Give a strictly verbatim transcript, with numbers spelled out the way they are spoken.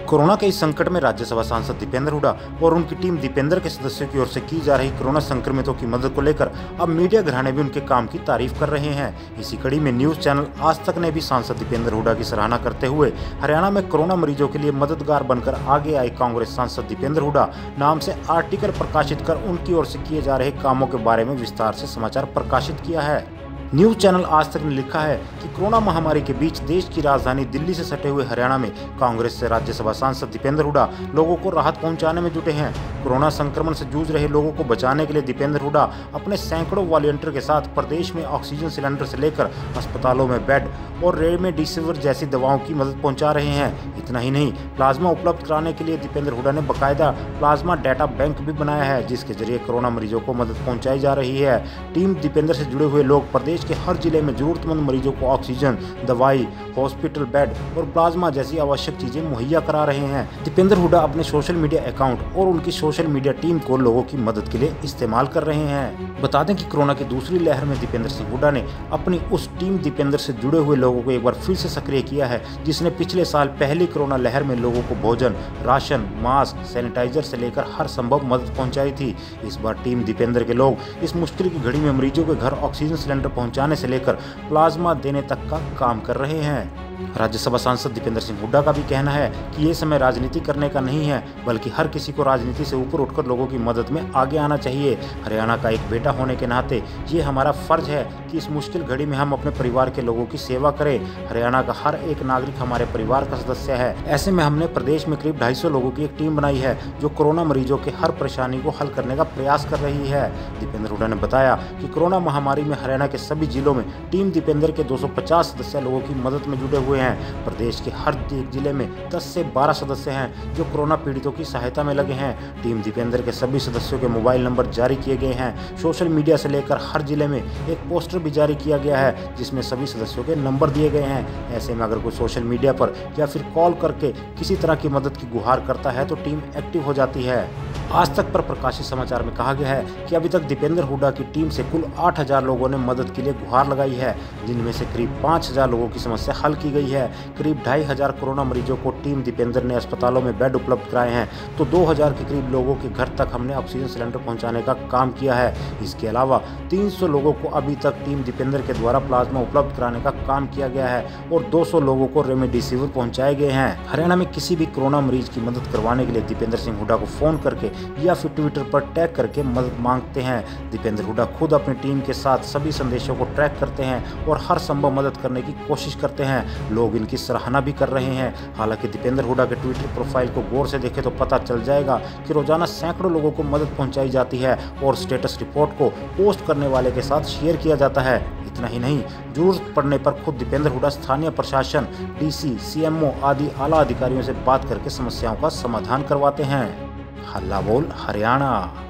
Corona के इस संकट में राज्यसभा सांसद दीपेंद्र हुड्डा और उनकी टीम दीपेंद्र के सदस्यों की ओर से की जा रही कोरोना संक्रमितों की मदद को लेकर अब मीडिया घराने भी उनके काम की तारीफ कर रहे हैं। इसी कड़ी में न्यूज चैनल आज तक ने भी सांसद दीपेंद्र हुड्डा की सराहना करते हुए हरियाणा में कोरोना मरीजों के लिए मददगार बनकर आगे आए कांग्रेस सांसद दीपेंद्र हुड्डा नाम से आर्टिकल प्रकाशित कर उनकी ओर से किए जा रहे कामों के बारे में विस्तार से समाचार प्रकाशित किया है। न्यूज चैनल आज तक ने लिखा है कि कोरोना महामारी के बीच देश की राजधानी दिल्ली से सटे हुए हरियाणा में कांग्रेस से राज्यसभा सांसद दीपेंद्र हुड्डा लोगों को राहत पहुंचाने में जुटे हैं। कोरोना संक्रमण से जूझ रहे लोगों को बचाने के लिए दीपेंद्र हुड्डा अपने सैकड़ों वॉलंटियर के साथ प्रदेश में ऑक्सीजन सिलेंडर से लेकर अस्पतालों में बेड और रेमडेसिविर जैसी दवाओं की मदद पहुंचा रहे हैं। इतना ही नहीं, प्लाज्मा उपलब्ध कराने के लिए दीपेंद्र हुड्डा ने बाकायदा प्लाज्मा डाटा बैंक भी बनाया है, जिसके जरिए कोरोना मरीजों को मदद पहुंचाई जा रही है। टीम दीपेंद्र से जुड़े हुए लोग प्रदेश के हर जिले में जरूरतमंद मरीजों को ऑक्सीजन, दवाई, हॉस्पिटल बेड और प्लाज्मा जैसी आवश्यक चीजें मुहैया करा रहे हैं। दीपेंद्र हुड्डा अपने सोशल मीडिया अकाउंट और उनकी सोशल मीडिया टीम को लोगों की मदद के लिए इस्तेमाल कर रहे हैं। बता दें कि कोरोना की दूसरी लहर में दीपेंद्र सिंह हुड्डा ने अपनी उस टीम दीपेंद्र से जुड़े हुए लोगों को एक बार फिर से सक्रिय किया है, जिसने पिछले साल पहली कोरोना लहर में लोगों को भोजन, राशन, मास्क, सैनिटाइजर से लेकर हर संभव मदद पहुंचाई थी। इस बार टीम दीपेंद्र के लोग इस मुश्किल की घड़ी में मरीजों के घर ऑक्सीजन सिलेंडर पहुंचाने से लेकर प्लाज्मा देने तक का काम कर रहे हैं। राज्यसभा सांसद दीपेंद्र सिंह हुड्डा का भी कहना है कि ये समय राजनीति करने का नहीं है, बल्कि हर किसी को राजनीति से ऊपर उठकर लोगों की मदद में आगे आना चाहिए। हरियाणा का एक बेटा होने के नाते ये हमारा फर्ज है कि इस मुश्किल घड़ी में हम अपने परिवार के लोगों की सेवा करें। हरियाणा का हर एक नागरिक हमारे परिवार का सदस्य है। ऐसे में हमने प्रदेश में करीब ढाई सौ लोगों की एक टीम बनाई है, जो कोरोना मरीजों के हर परेशानी को हल करने का प्रयास कर रही है। दीपेंद्र हुड्डा ने बताया कि कोरोना महामारी में हरियाणा के सभी जिलों में टीम दीपेंद्र के दो सौ पचास सदस्य लोगों की मदद में जुटे हुए हैं। प्रदेश के हर एक जिले में दस से बारह सदस्य हैं जो कोरोना पीड़ितों की सहायता में लगे हैं। टीम दीपेंद्र के सभी सदस्यों के मोबाइल नंबर जारी किए गए हैं। सोशल मीडिया से लेकर हर जिले में एक पोस्टर भी जारी किया गया है, जिसमें सभी सदस्यों के नंबर दिए गए हैं। ऐसे में अगर कोई सोशल मीडिया पर या फिर कॉल करके किसी तरह की मदद की गुहार करता है तो टीम एक्टिव हो जाती है। आज तक पर प्रकाशित समाचार में कहा गया है कि अभी तक दीपेंद्र हुड्डा की टीम से कुल आठ हजार लोगों ने मदद के लिए गुहार लगाई है, जिनमें से करीब पाँच हजार लोगों की समस्या हल की गई है। करीब ढाई हजार कोरोना मरीजों को टीम दीपेंद्र ने अस्पतालों में बेड उपलब्ध कराए हैं, तो दो हजार के करीब लोगों के घर तक हमने ऑक्सीजन सिलेंडर पहुंचाने का काम किया है। इसके अलावा तीन सौ लोगों को अभी तक टीम दीपेंद्र के द्वारा प्लाज्मा उपलब्ध कराने का काम किया गया है और दो सौ लोगों को रेमडेसिविर पहुंचाए गए हैं। हरियाणा में किसी भी कोरोना मरीज की मदद करवाने के लिए दीपेंद्र सिंह हुड्डा को फोन करके या फिर ट्विटर पर टैग करके मदद मांगते हैं। दीपेंद्र हुड्डा खुद अपनी टीम के साथ सभी संदेशों को ट्रैक करते हैं और हर संभव मदद करने की कोशिश करते हैं। लोग इनकी सराहना भी कर रहे हैं। हालांकि दीपेंद्र हुड्डा के ट्विटर प्रोफाइल को गौर से देखें तो पता चल जाएगा कि रोजाना सैकड़ों लोगों को मदद पहुंचाई जाती है और स्टेटस रिपोर्ट को पोस्ट करने वाले के साथ शेयर किया जाता है। इतना ही नहीं, जरूरत पड़ने पर खुद दीपेंद्र हुड्डा स्थानीय प्रशासन, डीसी, सीएमओ आदि आला अधिकारियों से बात करके समस्याओं का समाधान करवाते हैं। हल्ला बोल हरियाणा।